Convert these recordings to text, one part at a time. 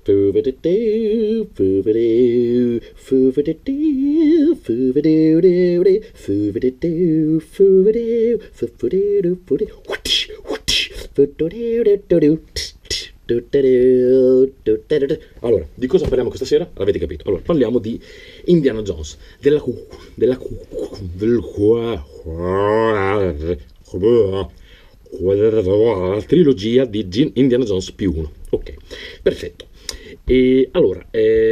Allora, di cosa parliamo questa sera? L'avete capito. Allora, parliamo di Indiana Jones, della trilogia di Indiana Jones più uno. Ok, perfetto. E allora,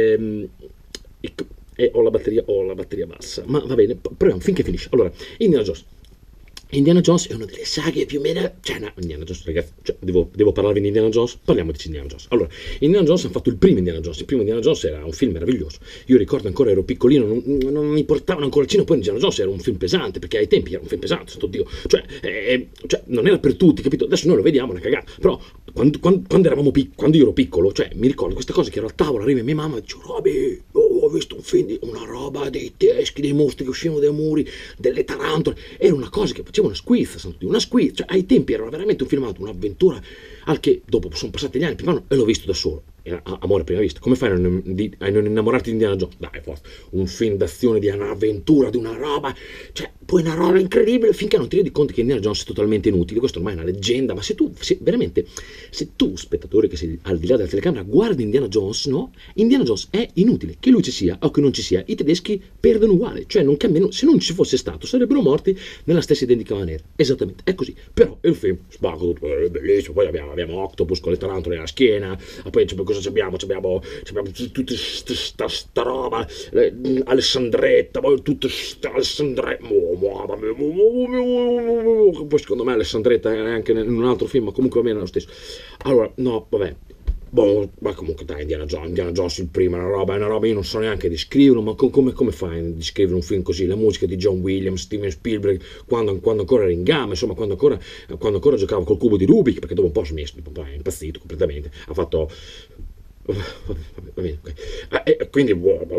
ho la batteria bassa, ma va bene, proviamo finché finisce. Allora, Indiana Jones è una delle saghe più o meno. Cioè, no, Indiana Jones, ragazzi, devo parlarvi di Indiana Jones? Parliamo di Indiana Jones. Allora, Indiana Jones hanno fatto il primo Indiana Jones. Il primo Indiana Jones era un film meraviglioso. Io ricordo ancora, ero piccolino, non mi portavano ancora al cinema. Poi Indiana Jones era un film pesante, perché ai tempi era un film pesante, santo Dio. Cioè, non era per tutti, capito? Adesso noi lo vediamo, una cagata. Però, quando io ero piccolo, cioè, mi ricordo questa cosa che ero al tavolo, arriva mia mamma e dice: Roby, ho visto un film, una roba dei teschi, dei mostri che uscivano dai muri, delle tarantole. Era una cosa che faceva una squiz, cioè ai tempi era veramente un filmato, un'avventura, al che dopo sono passati gli anni, più e l'ho visto da solo. Era amore a prima vista. Come fai a non innamorarti di Indiana Jones? Dai, forse un film d'azione, di un'avventura, di una roba, cioè poi una roba incredibile, finché non ti rendi conto che Indiana Jones è totalmente inutile. Questo ormai è una leggenda, ma se tu, spettatore che sei al di là della telecamera, guardi Indiana Jones, no? Indiana Jones è inutile, che lui ci sia o che non ci sia, i tedeschi perdono uguale, cioè non cambiano. Se non ci fosse stato sarebbero morti nella stessa identica maniera, esattamente, è così. Però il film spacca tutto, è bellissimo. Poi abbiamo Octopus con le tarantole nella schiena, poi cosa abbiamo tutta sta roba, Alessandretta, poi tutta sta Alessandretta, poi secondo me Alessandretta è anche in un altro film, ma comunque va bene lo stesso. Allora, no, vabbè, ma comunque dai, Indiana Jones il primo è una roba, io non so neanche descriverlo, ma come fai a descrivere un film così? La musica di John Williams, Steven Spielberg, quando ancora era in gamma, insomma, quando ancora giocava col cubo di Rubik, perché dopo un po' è impazzito completamente, ha fatto. Va bene, okay. Quindi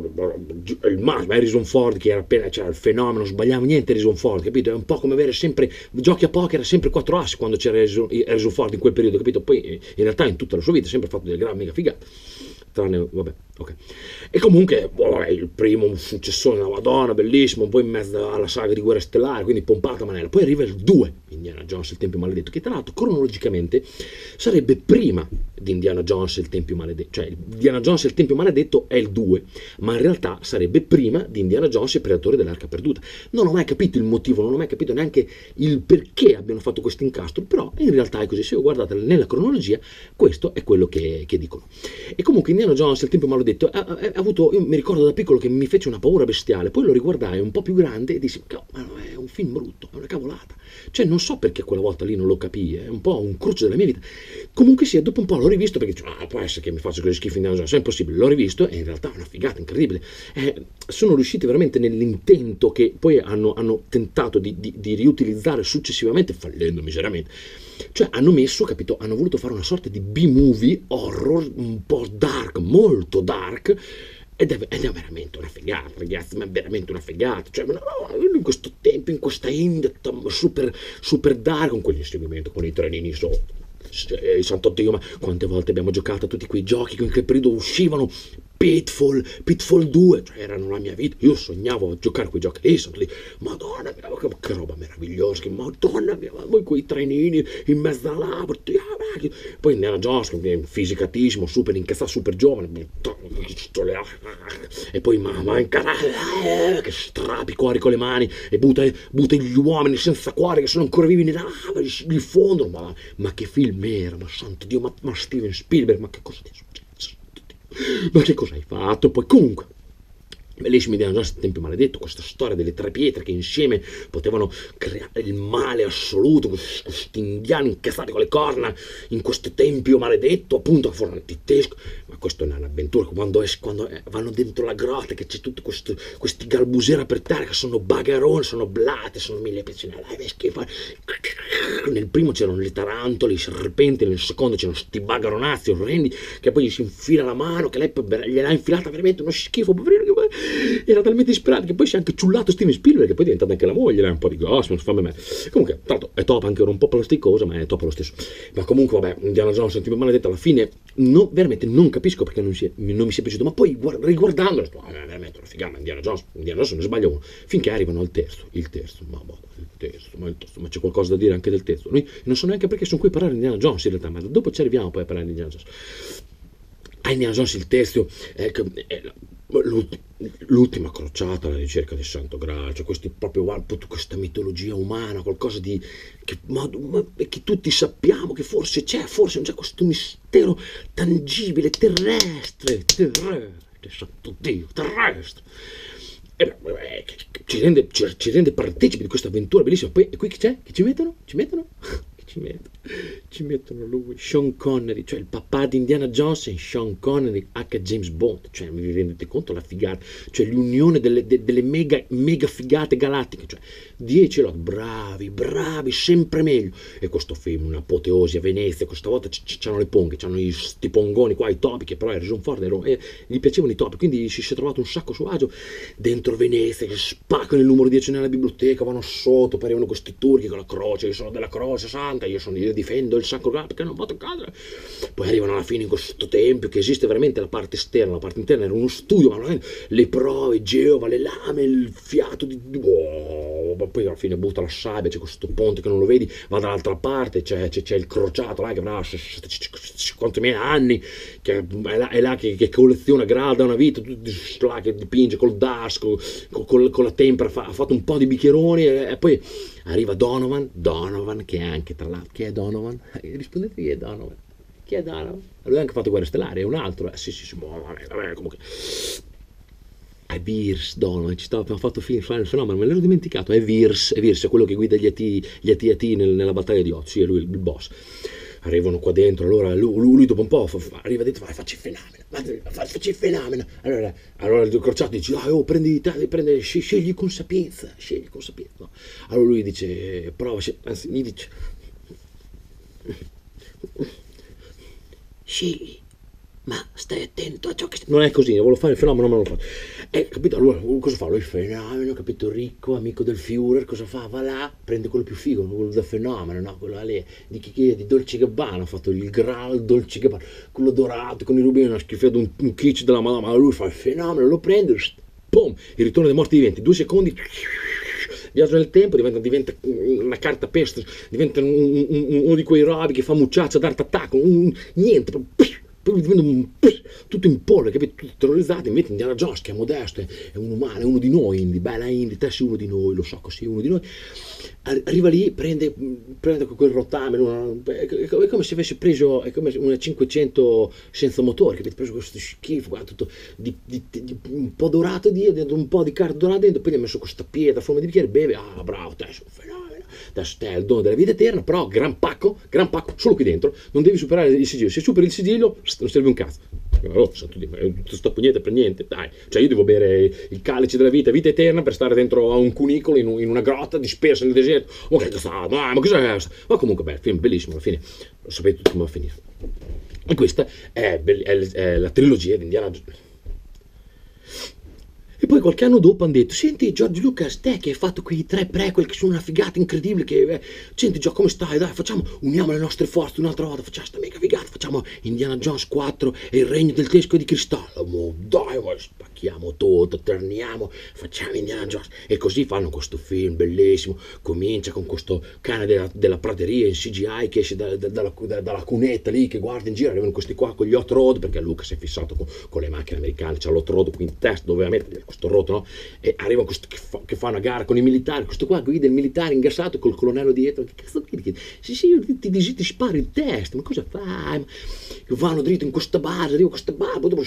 il massimo Harrison Ford, che era appena, c'era il fenomeno, non sbagliava niente Harrison Ford, capito? È un po' come avere sempre giochi a poker, sempre 4 assi quando c'era Harrison Ford in quel periodo, capito? Poi in realtà in tutta la sua vita ha sempre fatto delle grandi mega figate, tranne, vabbè, ok. E comunque il primo, un successore, una madonna, bellissimo, poi in mezzo alla saga di Guerra Stellare, quindi pompata manella. Poi arriva il 2, Indiana Jones il Tempio Maledetto, che tra l'altro cronologicamente sarebbe prima di Indiana Jones il Tempio Maledetto, cioè Indiana Jones il Tempio Maledetto è il 2, ma in realtà sarebbe prima di Indiana Jones il Predatore dell'Arca Perduta. Non ho mai capito il motivo, non ho mai capito neanche il perché abbiano fatto questo incastro, però in realtà è così. Se guardate nella cronologia, questo è quello che dicono. E comunque Indiana Jones il Tempio Maledetto ha avuto, io mi ricordo da piccolo che mi fece una paura bestiale, poi lo riguardai un po' più grande e dissi: ma è un film brutto, è una cavolata, cioè non so perché quella volta lì non lo capii, è un po' un cruccio della mia vita. Comunque sia, dopo un po' l'ho rivisto, perché può essere che mi faccia così schifo Indiana Jones, è impossibile, l'ho rivisto e in realtà è una figata incredibile. Sono riusciti veramente nell'intento che poi hanno tentato di riutilizzare successivamente, fallendo miseramente. Cioè hanno voluto fare una sorta di B-movie horror un po' dark, molto dark, ed è veramente una figata, ragazzi, ma è veramente una figata. Cioè, in questo tempo, in questa India super, super dark, con quegli inseguimenti, con i trenini sotto. Santo Dio, ma quante volte abbiamo giocato a tutti quei giochi che in quel periodo uscivano, Pitfall 2, cioè erano la mia vita. Io sognavo a giocare a quei giochi lì, sono lì, madonna mia, che roba meravigliosa, che madonna mia, poi quei trenini in mezzo alla lava, poi Indiana Jones, che è fisicatissimo, super incazzato, super giovane, e poi che strappi i cuori con le mani e butta gli uomini senza cuore che sono ancora vivi nella lava, li fondono, ma che film era, ma santo Dio, ma Steven Spielberg, ma che cosa ti è successo? Ma che cosa hai fatto? Poi comunque bellissimo Indiana Jones il Tempio Maledetto, questa storia delle 3 pietre che insieme potevano creare il male assoluto, questi indiani incazzati con le corna in questo tempio maledetto, appunto, fortissimo. Ma questo è un'avventura, quando vanno dentro la grotta, che c'è tutti questi galbusera per terra che sono bagaroni, sono blate, sono mille pezzi, nel primo c'erano le tarantole, i serpenti, nel secondo c'erano sti bagaronazzi orrendi, che poi gli si infila la mano, che lei gliel'ha infilata veramente uno schifo, poverino, Era talmente disperato che poi si è anche ciullato Steven Spielberg, che poi è diventata anche la moglie, un po' di gossip, non si fa me. Comunque, tanto è top, anche ora un po' plasticosa, ma è top lo stesso. Ma comunque, vabbè, Indiana Jones, sentimi maledetta, alla fine veramente non capisco perché non mi sia piaciuto, ma poi riguardandolo, veramente una figata, Indiana Jones non ne sbaglia uno, finché arrivano al terzo, ma c'è qualcosa da dire anche del terzo. Noi non so neanche perché sono qui a parlare di Indiana Jones in realtà, ma dopo ci arriviamo poi a parlare di Indiana Jones. Indiana Jones il terzo, l'ultima crociata alla ricerca del Santo Graal, cioè questa mitologia umana, qualcosa di che tutti sappiamo che forse non c'è questo mistero tangibile, terrestre, santo Dio, terrestre. Ci rende partecipi di questa avventura bellissima. Poi e qui chi c'è? Chi ci mettono? Ci mettono lui, Sean Connery, cioè il papà di Indiana Jones e Sean Connery H. James Bond, cioè vi rendete conto la figata, cioè l'unione delle mega figate galattiche, cioè 10 lot, bravi, sempre meglio. E questo film, un'apoteosi a Venezia, questa volta c'hanno le ponghe, c'hanno sti pongoni qua, i topi, che però Harrison Ford gli piacevano i topi, quindi si è trovato un sacco suo agio dentro Venezia, che spaccano il numero 10 nella biblioteca, vanno sotto, arrivano questi turchi con la croce, io sono della croce santa, io difendo il Sacro Graal perché non posso cadere. Poi arrivano alla fine in questo tempio che esiste veramente la parte esterna, la parte interna era uno studio, ma le prove, Geova, le lame, il fiato poi alla fine butta la sabbia, c'è questo ponte che non lo vedi, va dall'altra parte, c'è il crociato là che avrà 50.000 anni, che è là che colleziona Graal da una vita, là che dipinge col DAS, con la tempera, ha fatto un po' di bicchieroni e poi arriva Donovan che è anche tra l'altro, chi è Donovan? Rispondete chi è Donovan? Chi è Donovan? Lui ha anche fatto Guerre Stellari, è un altro, sì, vabbè, comunque. È Virs Donovan, abbiamo fatto fare il fenomeno, me l'ero dimenticato, è Virs, è quello che guida gli AT nella battaglia di Oz, sì, è lui il boss. Arrivano qua dentro, allora lui dopo un po' arriva dentro, vai, facci il fenomeno. Allora il crociato dice, scegli con sapienza. No. Allora lui dice, prova, anzi mi dice, scegli, ma stai attento a ciò che... Non è così, volevo fare il fenomeno, ma non lo fa. Capito? Allora, cosa fa? Lui fenomeno, capito? Ricco, amico del Führer, cosa fa? Va là, prende quello più figo, quello del fenomeno, no? Quello lì, di Dolce Gabbana, ha fatto il Graal Dolce Gabbana, quello dorato, con i rubini, una schifezza, un kitsch della Madonna, ma lui fa il fenomeno, lo prende, boom, il ritorno dei morti viventi, 2 secondi... Viaggio nel tempo, diventa una carta peste, diventa uno di quei robi che fa mucciaccia d'arte attacco, niente, poi diventa tutto in polvere, capito? Tutto terrorizzato. Invece Indiana Jones, che è modesto, è un umano, è uno di noi, Indy, bella Indy, te sei uno di noi, lo so che sei uno di noi. Arriva lì, prende quel rottame, è come se avesse preso, è come una 500 senza motore, capito? Preso questo schifo, guarda, tutto un po' dorato dietro, un po' di carta dorata dentro, poi gli ha messo questa pietra a forma di bicchiere, beve, bravo, te sei un fenomeno. Adesso te hai il dono della vita eterna, però gran pacco, solo qui dentro, non devi superare il sigillo. Se superi il sigillo, non serve un cazzo. Oh, santo Dio, non sto pugnete per niente, dai. Cioè io devo bere il calice della vita eterna per stare dentro a un cunicolo in una grotta dispersa nel deserto. Ma che cazzo, ma cos'è questo? Ma comunque, beh, il film è bellissimo, alla fine lo sapete tutti come va a finire. E questa è la trilogia di Indiana Jones. E poi qualche anno dopo hanno detto, senti George Lucas, te che hai fatto quei 3 prequel che sono una figata incredibile, senti Gio, come stai? Dai, uniamo le nostre forze un'altra volta, facciamo sta mega figata, facciamo Indiana Jones 4 e il regno del tesco di cristallo, dai, spacchiamo tutto, torniamo, facciamo Indiana Jones. E così fanno questo film bellissimo, comincia con questo cane della prateria in CGI che esce dalla cunetta lì, che guarda in giro, arrivano questi qua con gli hot rod, perché Lucas è fissato con le macchine americane, c'ha l'hot rod qui in testa, dove mettere questo rotto, no? E arriva questo che fa una gara con i militari, questo qua guida il militare ingassato col colonnello dietro, che cazzo credi? Sì, io ti sparo in testa, ma cosa fai? Vanno dritto in questa base, arriva questa base, poi dopo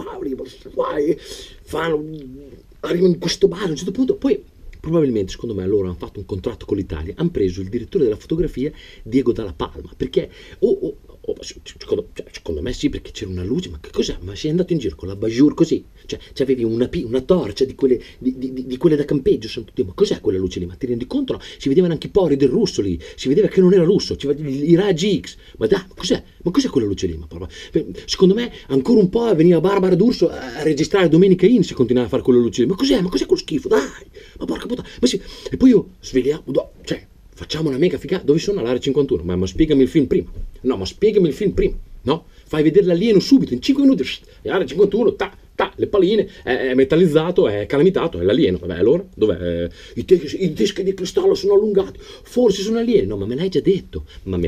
arrivano in questo bar a un certo punto, poi probabilmente secondo me loro hanno fatto un contratto con l'Italia, hanno preso il direttore della fotografia Diego Dalla Palma, perché secondo me sì, perché c'era una luce, ma che cos'è? Ma sei andato in giro con la bajour così? Cioè, c'avevi una torcia di quelle da campeggio, santo Dio, ma cos'è quella luce lì? Ma ti rendi conto? No? Si vedevano anche i pori del russo lì, si vedeva che non era russo, i raggi X, ma dai, ma cos'è? Ma cos'è quella luce lì? Secondo me ancora un po' veniva Barbara D'Urso a registrare Domenica In se continuava a fare quella luce lì. Ma cos'è? Ma cos'è quello schifo? Dai! Ma porca puttana! Ma sì. E poi io svegliamo, cioè, facciamo una mega figata. Dove sono? All'area 51. Ma spiegami il film prima. No, ma spiegami il film prima. No? Fai vedere l'alieno subito, in 5 minuti. E all'area 51, le palline, è metallizzato, è calamitato, è l'alieno. Vabbè, allora, dov'è? I dischi di cristallo sono allungati, forse sono alieni. No, ma me l'hai già detto,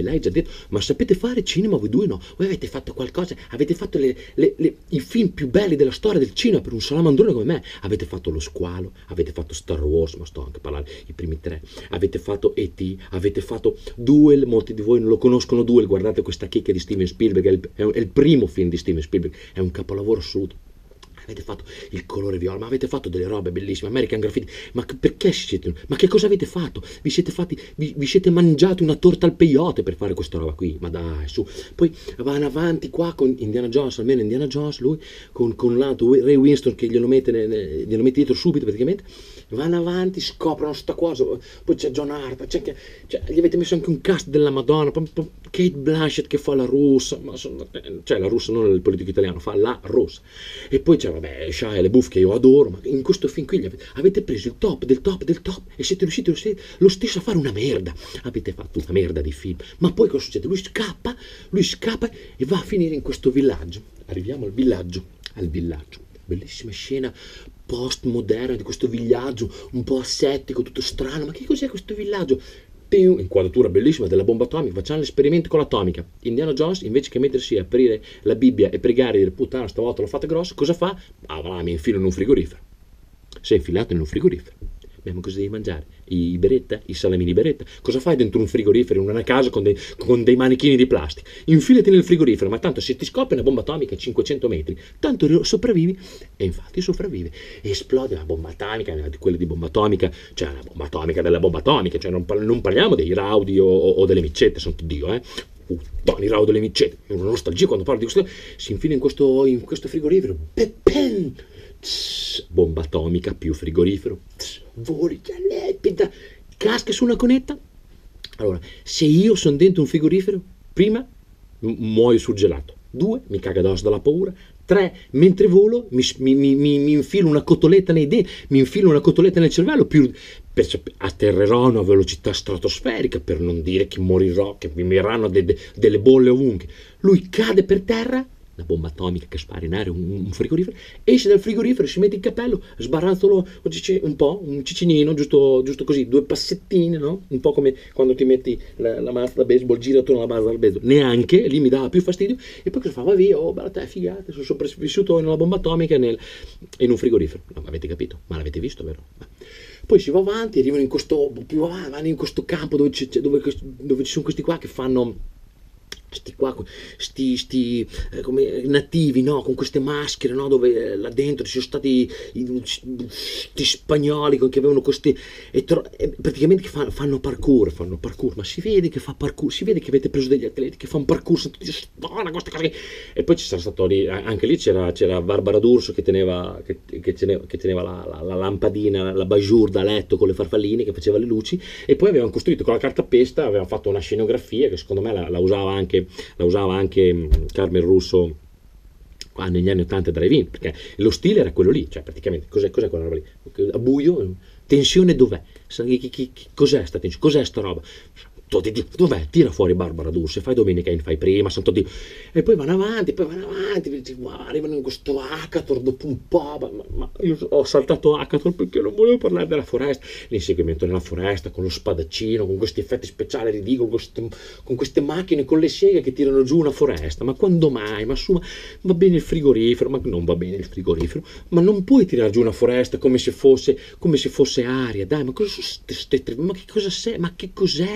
ma sapete fare cinema voi due? No, voi avete fatto qualcosa, avete fatto i film più belli della storia del cinema per un salamandrone come me. Avete fatto Lo Squalo, avete fatto Star Wars, ma sto anche a parlare, i primi 3, avete fatto E.T., avete fatto Duel, molti di voi non lo conoscono Duel, guardate questa chicca di Steven Spielberg, è il primo film di Steven Spielberg, è un capolavoro assoluto. Avete fatto Il colore viola, ma avete fatto delle robe bellissime, American Graffiti, ma perché siete? Ma che cosa avete fatto? Vi siete mangiati una torta al peyote per fare questa roba qui, ma dai, su. Poi vanno avanti qua con Indiana Jones, almeno Indiana Jones, lui, con l'altro Ray Winston che glielo mette dietro subito praticamente, vanno avanti, scoprono sta cosa, poi c'è John Hart, gli avete messo anche un cast della Madonna, Kate Blanchett che fa la russa, cioè la russa non il politico italiano, fa la russa, e poi c'è vabbè, Shia LaBeouf che io adoro, ma in questo film qui avete preso il top del top del top e siete riusciti lo stesso a fare una merda. Avete fatto una merda di film. Ma poi cosa succede? Lui scappa e va a finire in questo villaggio. Arriviamo al villaggio. Bellissima scena postmoderna di questo villaggio, un po' assettico, tutto strano. Ma che cos'è questo villaggio? Inquadratura bellissima della bomba atomica, facciamo l'esperimento con l'atomica. Indiana Jones, invece che mettersi a aprire la Bibbia e pregare e dire puttana stavolta l'ho fatta grossa, cosa fa? Mi infilo in un frigorifero. Sei infilato in un frigorifero. Abbiamo cosa devi mangiare? I beretta? I salamini beretta? Cosa fai dentro un frigorifero, in una casa con dei manichini di plastica? Infilati nel frigorifero, ma tanto se ti scoppia una bomba atomica a 500 metri, tanto sopravvivi. E infatti sopravvive. Esplode la bomba atomica, quella di bomba atomica, cioè la bomba atomica della bomba atomica, cioè non parliamo dei raudi o delle micette, santo Dio, Puttani, raudo delle micette, è una nostalgia quando parlo di questo. Si infila in questo frigorifero. Bomba atomica più frigorifero, voli, lepida, casca su una conetta. Allora, se io sono dentro un frigorifero, prima muoio surgelato, 2 mi caga addosso dalla paura, 3 mentre volo mi infilo una cotoletta nei denti, mi infilo una cotoletta nel cervello, atterrerò a una velocità stratosferica, per non dire che morirò, che mi verranno delle bolle ovunque. Lui cade per terra, la bomba atomica che spara in aria un frigorifero, esce dal frigorifero, si mette il cappello, sbaranzolo un po', un cicinino, giusto così, 2 passettine, no? Un po' come quando ti metti la mazza da baseball, gira attorno alla mazza da baseball, neanche, lì mi dava più fastidio, e poi cosa fa? Va via, bella te, figata, sono sopravvissuto nella bomba atomica in un frigorifero. No, ma avete capito? Ma l'avete visto, vero? Poi si va avanti, arrivano in questo campo dove ci sono questi qua che fanno come nativi, no? Con queste maschere, no? Dove là dentro ci sono stati questi spagnoli che avevano questi praticamente che fanno parkour, ma si vede che fa parkour, si vede che avete preso degli atleti che fanno parkour, queste cose. E poi ci sarà stato anche lì c'era Barbara D'Urso che teneva la lampadina, la bajour da letto con le farfalline, che faceva le luci, e poi avevano costruito con la cartapesta, avevano fatto una scenografia che secondo me la usava anche Carmen Russo negli anni 80 drive-in, perché lo stile era quello lì, cioè praticamente cos'è quella roba lì? A buio, tensione dov'è? Cos'è sta tensione? Cos'è sta roba? Dov'è? Tira fuori Barbara D'Urso, fai Domenica In, fai prima, santo Dio. E poi vanno avanti, arrivano in questo Hackathon dopo un po', ma io ho saltato Hackathon perché non volevo parlare della foresta, l'inseguimento nella foresta, con lo spadaccino, con questi effetti speciali ridicoli, con queste macchine, con le seghe che tirano giù una foresta, ma quando mai? Ma va bene il frigorifero, ma non va bene il frigorifero, ma non puoi tirare giù una foresta come se fosse aria, dai, ma cosa sono ma che cosa sei? Ma che cos'è? Ma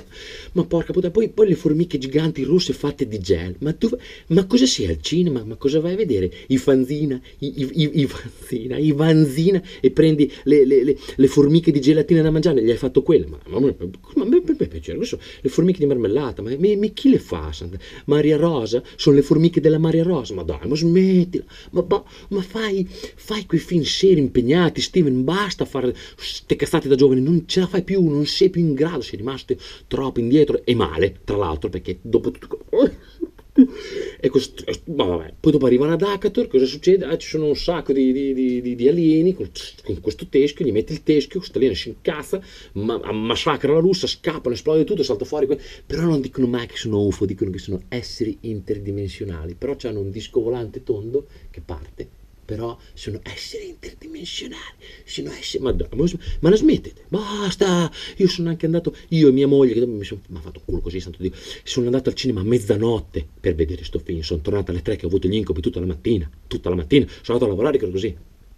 ma porca puttana, poi le formiche giganti rosse fatte di gel, ma cosa sei al cinema, ma cosa vai a vedere? I fanzina, i vanzina, e prendi le formiche di gelatina da mangiare, gli hai fatto quelle, ma a me piace, le formiche di marmellata, ma chi le fa? Maria Rosa? Sono le formiche della Maria Rosa, ma dai, ma smettila, ma fai quei film seri impegnati, Steven, basta fare ste cazzate da giovane, non ce la fai più, non sei più in grado, sei rimasto troppo indietro e male, tra l'altro, perché dopo tutto... E ma vabbè, poi dopo arrivano ad Hackator, cosa succede? Ci sono un sacco di alieni con questo teschio, gli metti il teschio, questo alieno si incazza, massacra la russa, scappano, esplode tutto, salta fuori, però non dicono mai che sono UFO, dicono che sono esseri interdimensionali, però hanno un disco volante tondo che parte, però sono esseri interdimensionali, sono esseri... ma la smettete, basta. Io sono anche andato, io e mia moglie, che mi ha fatto culo così, santo Dio, sono andato al cinema a mezzanotte per vedere sto film, sono tornato alle 3 che ho avuto gli incubi tutta la mattina, sono andato a lavorare così,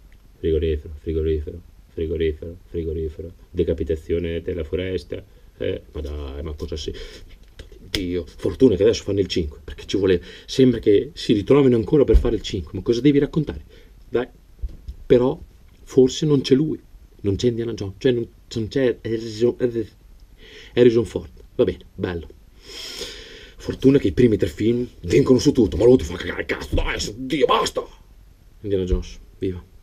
frigorifero, decapitazione della foresta, ma dai, ma cosa si... Dio, fortuna che adesso fanno il 5, perché ci vuole, sembra che si ritrovino ancora per fare il 5, ma cosa devi raccontare? Dai, però forse non c'è lui, non c'è Indiana Jones, cioè non c'è Harrison Ford, va bene, bello. Fortuna che i primi 3 film vincono su tutto, ma lui ti fa cagare il cazzo, dai, Dio, basta! Indiana Jones, viva.